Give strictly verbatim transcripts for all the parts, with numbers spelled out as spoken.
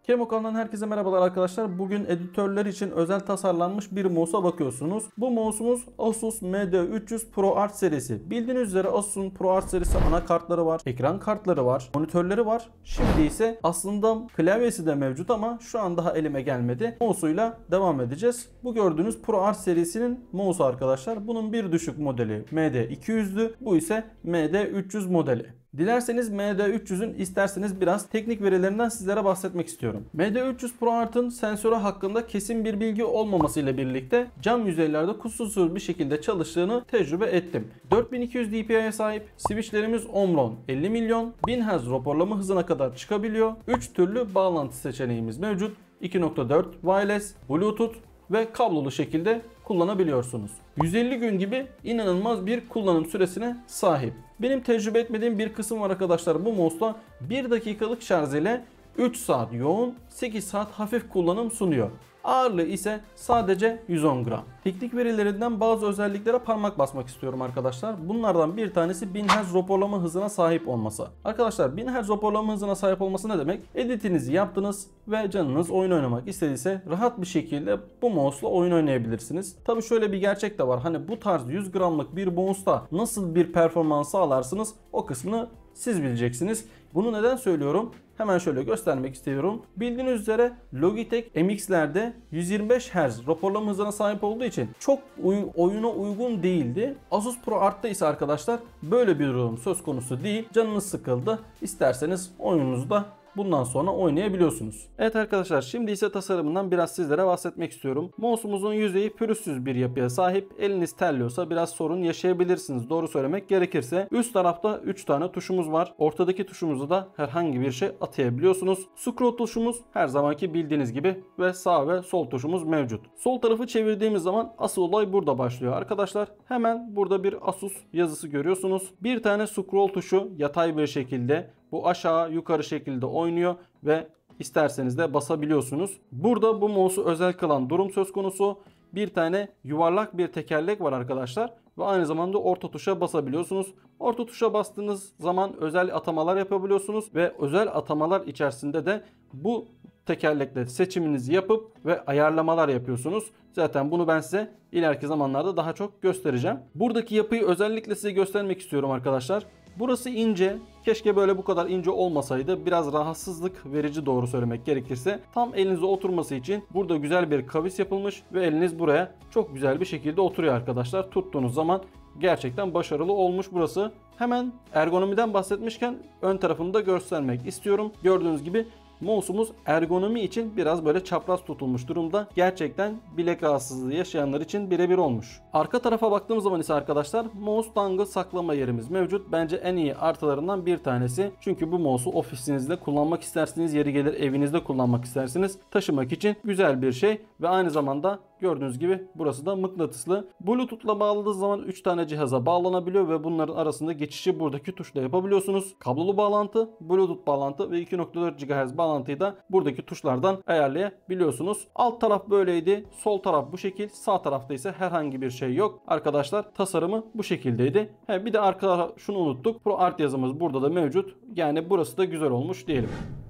Kemokan'dan herkese merhabalar arkadaşlar. Bugün editörler için özel tasarlanmış bir mouse'a bakıyorsunuz. Bu mouse'umuz Asus M D üç yüz ProArt serisi. Bildiğiniz üzere Asus'un ProArt serisi anakartları var, ekran kartları var, monitörleri var. Şimdi ise aslında klavyesi de mevcut ama şu an daha elime gelmedi. Mouse'uyla devam edeceğiz. Bu gördüğünüz ProArt serisinin mouse'u arkadaşlar. Bunun bir düşük modeli M D iki yüzdü. Bu ise M D üç yüz modeli. Dilerseniz M D üç yüzün, isterseniz biraz teknik verilerinden sizlere bahsetmek istiyorum. M D üç yüz ProArt'ın sensörü hakkında kesin bir bilgi olmaması ile birlikte cam yüzeylerde kusursuz bir şekilde çalıştığını tecrübe ettim. dört bin iki yüz D P I'ye sahip, switchlerimiz Omron elli milyon, bin hertz raporlama hızına kadar çıkabiliyor. üç türlü bağlantı seçeneğimiz mevcut. iki nokta dört wireless, Bluetooth ve kablolu şekilde kullanabiliyorsunuz. yüz elli gün gibi inanılmaz bir kullanım süresine sahip. Benim tecrübe etmediğim bir kısım var arkadaşlar. Bu mouse'la bir dakikalık şarj ile üç saat yoğun, sekiz saat hafif kullanım sunuyor. Ağırlığı ise sadece yüz on gram. Teknik verilerinden bazı özelliklere parmak basmak istiyorum arkadaşlar. Bunlardan bir tanesi bin hertz raporlama hızına sahip olması. Arkadaşlar bin hertz raporlama hızına sahip olması ne demek? Editinizi yaptınız ve canınız oyun oynamak istediyse rahat bir şekilde bu mouse'la oyun oynayabilirsiniz. Tabi şöyle bir gerçek de var. Hani bu tarz yüz gramlık bir mouse'ta nasıl bir performans sağlarsınız, o kısmını siz bileceksiniz. Bunu neden söylüyorum? Hemen şöyle göstermek istiyorum. Bildiğiniz üzere Logitech M X'lerde yüz yirmi beş hertz raporlama hızına sahip olduğu için çok oyuna uygun değildi. Asus ProArt'ta ise arkadaşlar böyle bir durum söz konusu değil. Canınız sıkıldı, İsterseniz oyununuzu da bundan sonra oynayabiliyorsunuz. Evet arkadaşlar, şimdi ise tasarımından biraz sizlere bahsetmek istiyorum. Mouse'umuzun yüzeyi pürüzsüz bir yapıya sahip. Eliniz terliyorsa biraz sorun yaşayabilirsiniz. Doğru söylemek gerekirse. Üst tarafta üç tane tuşumuz var. Ortadaki tuşumuzu da herhangi bir şey atayabiliyorsunuz. Scroll tuşumuz her zamanki bildiğiniz gibi ve sağ ve sol tuşumuz mevcut. Sol tarafı çevirdiğimiz zaman asıl olay burada başlıyor arkadaşlar. Hemen burada bir Asus yazısı görüyorsunuz. Bir tane scroll tuşu yatay bir şekilde, bu aşağı yukarı şekilde oynuyor ve isterseniz de basabiliyorsunuz. Burada bu mouse'u özel kılan durum söz konusu. Bir tane yuvarlak bir tekerlek var arkadaşlar ve aynı zamanda orta tuşa basabiliyorsunuz. Orta tuşa bastığınız zaman özel atamalar yapabiliyorsunuz ve özel atamalar içerisinde de bu tekerlekle seçiminizi yapıp ve ayarlamalar yapıyorsunuz. Zaten bunu ben size ileriki zamanlarda daha çok göstereceğim. Buradaki yapıyı özellikle size göstermek istiyorum arkadaşlar. Burası ince. Keşke böyle bu kadar ince olmasaydı. Biraz rahatsızlık verici, doğru söylemek gerekirse. Tam elinize oturması için burada güzel bir kavis yapılmış ve eliniz buraya çok güzel bir şekilde oturuyor arkadaşlar. Tuttuğunuz zaman gerçekten başarılı olmuş burası. Hemen ergonomiden bahsetmişken ön tarafını da göstermek istiyorum. Gördüğünüz gibi mouse'umuz ergonomi için biraz böyle çapraz tutulmuş durumda. Gerçekten bilek rahatsızlığı yaşayanlar için birebir olmuş. Arka tarafa baktığımız zaman ise arkadaşlar mouse dangle saklama yerimiz mevcut. Bence en iyi artılarından bir tanesi. Çünkü bu mouse'u ofisinizde kullanmak istersiniz, yeri gelir evinizde kullanmak istersiniz. Taşımak için güzel bir şey ve aynı zamanda gördüğünüz gibi burası da mıknatıslı. Bluetooth'la bağladığı zaman üç tane cihaza bağlanabiliyor ve bunların arasında geçişi buradaki tuşla yapabiliyorsunuz. Kablolu bağlantı, Bluetooth bağlantı ve iki nokta dört gigahertz bağlantıyı da buradaki tuşlardan ayarlayabiliyorsunuz. Alt taraf böyleydi. Sol taraf bu şekil. Sağ tarafta ise herhangi bir şey yok. Arkadaşlar tasarımı bu şekildeydi. He, bir de arka şunu unuttuk. ProArt yazımız burada da mevcut. Yani burası da güzel olmuş diyelim.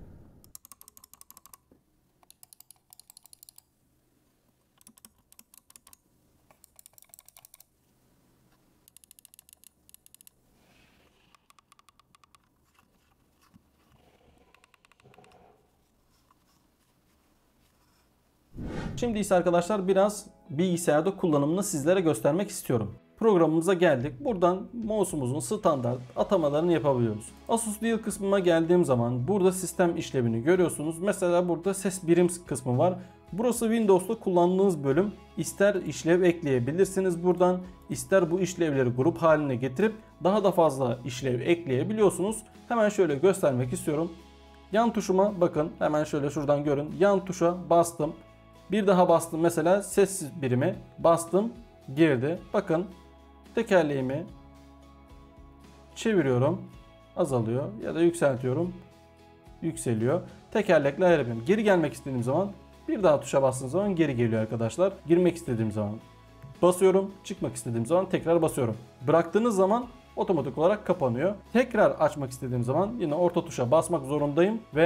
Şimdi ise arkadaşlar biraz bilgisayarda kullanımını sizlere göstermek istiyorum. Programımıza geldik. Buradan mouse'umuzun standart atamalarını yapabiliyoruz. Asus Deal kısmına geldiğim zaman burada sistem işlevini görüyorsunuz. Mesela burada ses birim kısmı var. Burası Windows'ta kullandığınız bölüm. İster işlev ekleyebilirsiniz buradan, ister bu işlevleri grup haline getirip daha da fazla işlev ekleyebiliyorsunuz. Hemen şöyle göstermek istiyorum. Yan tuşuma bakın. Hemen şöyle şuradan görün. Yan tuşa bastım. Bir daha bastım, mesela ses birimi bastım, girdi. Bakın tekerleğimi çeviriyorum, azalıyor ya da yükseltiyorum, yükseliyor. Tekerlekle ayarlayabiliyorum. Geri gelmek istediğim zaman bir daha tuşa bastığım zaman geri geliyor arkadaşlar. Girmek istediğim zaman basıyorum, çıkmak istediğim zaman tekrar basıyorum. Bıraktığınız zaman otomatik olarak kapanıyor. Tekrar açmak istediğim zaman yine orta tuşa basmak zorundayım ve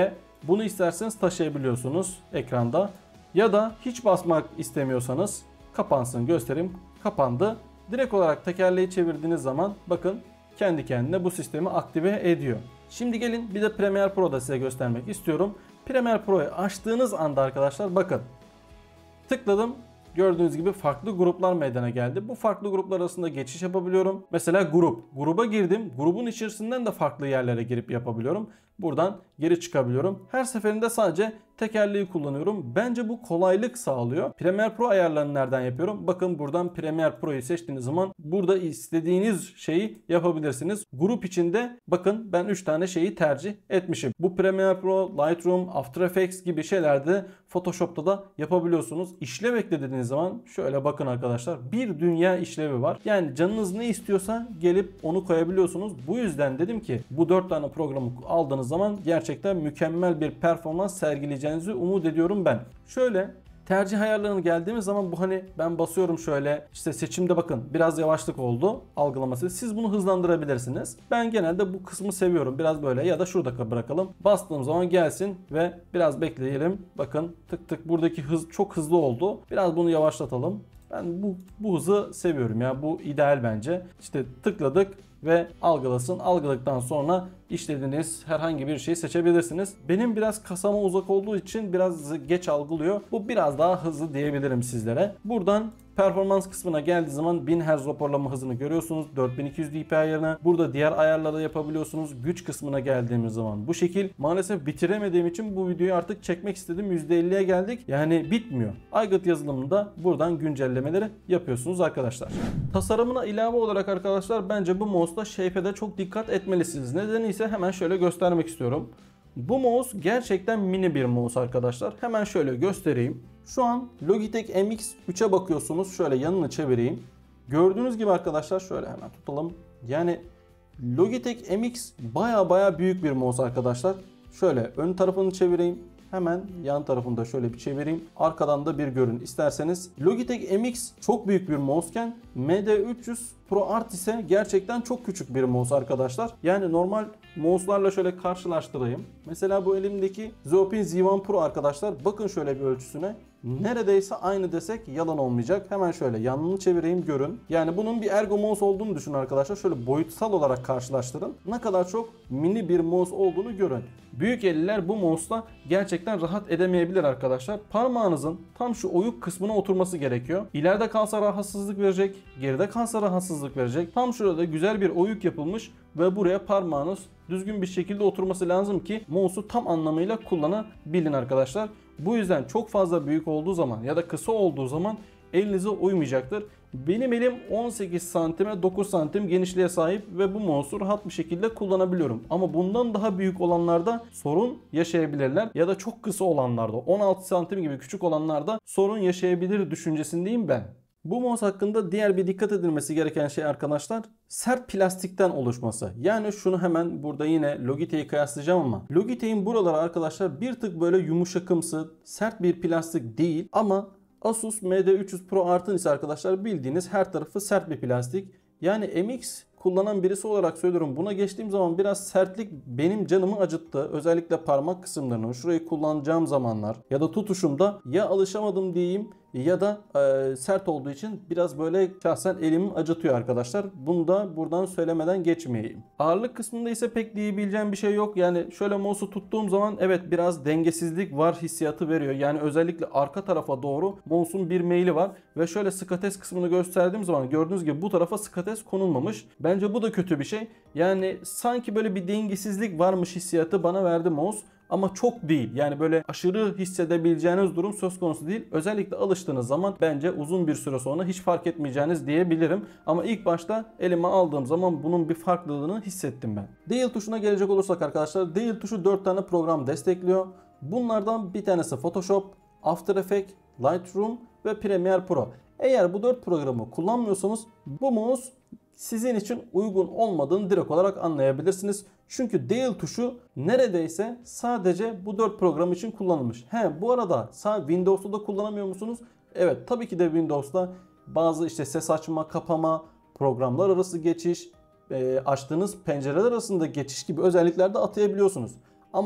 Bunu isterseniz taşıyabiliyorsunuz ekranda. Ya da hiç basmak istemiyorsanız kapansın göstereyim. Kapandı. Direkt olarak tekerleği çevirdiğiniz zaman bakın kendi kendine bu sistemi aktive ediyor. Şimdi gelin bir de Premiere Pro'da size göstermek istiyorum. Premiere Pro'yu açtığınız anda arkadaşlar bakın. Tıkladım. Gördüğünüz gibi farklı gruplar meydana geldi. Bu farklı gruplar arasında geçiş yapabiliyorum. Mesela grup. Gruba girdim. Grubun içerisinden de farklı yerlere girip yapabiliyorum. Buradan geri çıkabiliyorum. Her seferinde sadece tekerleği kullanıyorum. Bence bu kolaylık sağlıyor. Premiere Pro ayarlarını nereden yapıyorum? Bakın buradan Premiere Pro'yu seçtiğiniz zaman burada istediğiniz şeyi yapabilirsiniz. Grup içinde bakın ben üç tane şeyi tercih etmişim. Bu Premiere Pro, Lightroom, After Effects gibi şeylerde Photoshop'ta da yapabiliyorsunuz. İşlev ekle dediğiniz zaman şöyle bakın arkadaşlar bir dünya işlevi var. Yani canınız ne istiyorsa gelip onu koyabiliyorsunuz. Bu yüzden dedim ki bu dört tane programı aldığınız zaman gerçekten mükemmel bir performans sergileyeceğinizi umut ediyorum ben. Şöyle tercih ayarlarına geldiğimiz zaman bu hani ben basıyorum şöyle işte seçimde bakın biraz yavaşlık oldu algılaması. Siz bunu hızlandırabilirsiniz. Ben genelde bu kısmı seviyorum. Biraz böyle ya da şurada bırakalım. Bastığım zaman gelsin ve biraz bekleyelim. Bakın tık tık buradaki hız çok hızlı oldu. Biraz bunu yavaşlatalım. Ben bu, bu hızı seviyorum ya. Bu ideal bence. İşte tıkladık ve algılasın. Algıladıktan sonra işlediğiniz herhangi bir şeyi seçebilirsiniz. Benim biraz kasama uzak olduğu için biraz geç algılıyor. Bu biraz daha hızlı diyebilirim sizlere. Buradan performans kısmına geldiği zaman bin hertz raporlama hızını görüyorsunuz. dört bin iki yüz D P I yerine. Burada diğer ayarları yapabiliyorsunuz. Güç kısmına geldiğimiz zaman bu şekil. Maalesef bitiremediğim için bu videoyu artık çekmek istedim. yüzde elliye geldik. Yani bitmiyor. Aygıt yazılımında buradan güncellemeleri yapıyorsunuz arkadaşlar. Tasarımına ilave olarak arkadaşlar bence bu mouse'da shape'e çok dikkat etmelisiniz. Nedeni ise hemen şöyle göstermek istiyorum. Bu mouse gerçekten mini bir mouse arkadaşlar. Hemen şöyle göstereyim. Şu an Logitech M X üçe bakıyorsunuz. Şöyle yanını çevireyim. Gördüğünüz gibi arkadaşlar şöyle hemen tutalım. Yani Logitech M X baya baya büyük bir mouse arkadaşlar. Şöyle ön tarafını çevireyim. Hemen yan tarafını da şöyle bir çevireyim. Arkadan da bir görün isterseniz. Logitech M X çok büyük bir mouse'ken M D üç yüz Pro Art ise gerçekten çok küçük bir mouse arkadaşlar. Yani normal mouse'larla şöyle karşılaştırayım. Mesela bu elimdeki Zoopin Z bir Pro arkadaşlar. Bakın şöyle bir ölçüsüne. Neredeyse aynı desek yalan olmayacak. Hemen şöyle yanını çevireyim görün. Yani bunun bir ergo mouse olduğunu düşünün arkadaşlar. Şöyle boyutsal olarak karşılaştırın. Ne kadar çok mini bir mouse olduğunu görün. Büyük elliler bu mouse'la gerçekten rahat edemeyebilir arkadaşlar. Parmağınızın tam şu oyuk kısmına oturması gerekiyor. İleride kalsa rahatsızlık verecek. Geride kalsa rahatsızlık verecek. Tam şurada güzel bir oyuk yapılmış ve buraya parmağınız düzgün bir şekilde oturması lazım ki mouse'u tam anlamıyla kullanabilin arkadaşlar. Bu yüzden çok fazla büyük olduğu zaman ya da kısa olduğu zaman elinize uymayacaktır. Benim elim on sekiz santime dokuz santim genişliğe sahip ve bu mouse'u rahat bir şekilde kullanabiliyorum. Ama bundan daha büyük olanlarda sorun yaşayabilirler ya da çok kısa olanlarda on altı santim gibi küçük olanlarda sorun yaşayabilir düşüncesindeyim ben. Bu mouse hakkında diğer bir dikkat edilmesi gereken şey arkadaşlar sert plastikten oluşması. Yani şunu hemen burada yine Logitech'i kıyaslayacağım ama Logitech'in buraları arkadaşlar bir tık böyle yumuşakımsı sert bir plastik değil ama Asus M D üç yüz Pro Art'ın ise arkadaşlar bildiğiniz her tarafı sert bir plastik. Yani M X kullanan birisi olarak söylüyorum buna geçtiğim zaman biraz sertlik benim canımı acıttı. Özellikle parmak kısımlarını şurayı kullanacağım zamanlar ya da tutuşumda ya alışamadım diyeyim ya da e, sert olduğu için biraz böyle şahsen elimi acıtıyor arkadaşlar. Bunu da buradan söylemeden geçmeyeyim. Ağırlık kısmında ise pek diyebileceğim bir şey yok. Yani şöyle mouse'u tuttuğum zaman evet biraz dengesizlik var hissiyatı veriyor. Yani özellikle arka tarafa doğru mouse'un bir meyli var ve şöyle skates kısmını gösterdiğim zaman gördüğünüz gibi bu tarafa skates konulmamış. Bence bu da kötü bir şey. Yani sanki böyle bir dengesizlik varmış hissiyatı bana verdi mouse. Ama çok değil. Yani böyle aşırı hissedebileceğiniz durum söz konusu değil. Özellikle alıştığınız zaman bence uzun bir süre sonra hiç fark etmeyeceğiniz diyebilirim. Ama ilk başta elime aldığım zaman bunun bir farklılığını hissettim ben. Değil tuşuna gelecek olursak arkadaşlar. Değil tuşu dört tane program destekliyor. Bunlardan bir tanesi Photoshop, After Effects, Lightroom ve Premiere Pro. Eğer bu dört programı kullanmıyorsanız bu mouse sizin için uygun olmadığını direkt olarak anlayabilirsiniz. Çünkü değil tuşu neredeyse sadece bu dört program için kullanılmış. He bu arada Windows'ta da kullanamıyor musunuz? Evet tabii ki de Windows'ta bazı işte ses açma, kapama, programlar arası geçiş, e, açtığınız pencereler arasında geçiş gibi özellikler de atayabiliyorsunuz. Ama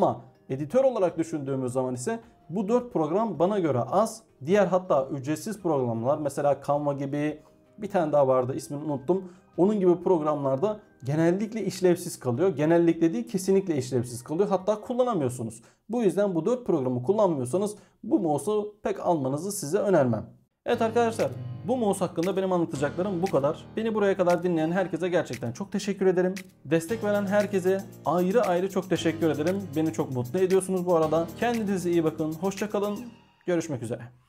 Editör olarak düşündüğümüz zaman ise bu dört program bana göre az. Diğer hatta ücretsiz programlar, mesela Canva gibi, bir tane daha vardı ismini unuttum. Onun gibi programlarda genellikle işlevsiz kalıyor. Genellikle değil, kesinlikle işlevsiz kalıyor. Hatta kullanamıyorsunuz. Bu yüzden bu dört programı kullanmıyorsanız bu mouse'u pek almanızı size önermem. Evet arkadaşlar, bu mouse hakkında benim anlatacaklarım bu kadar. Beni buraya kadar dinleyen herkese gerçekten çok teşekkür ederim. Destek veren herkese ayrı ayrı çok teşekkür ederim. Beni çok mutlu ediyorsunuz bu arada. Kendinize iyi bakın. Hoşça kalın. Görüşmek üzere.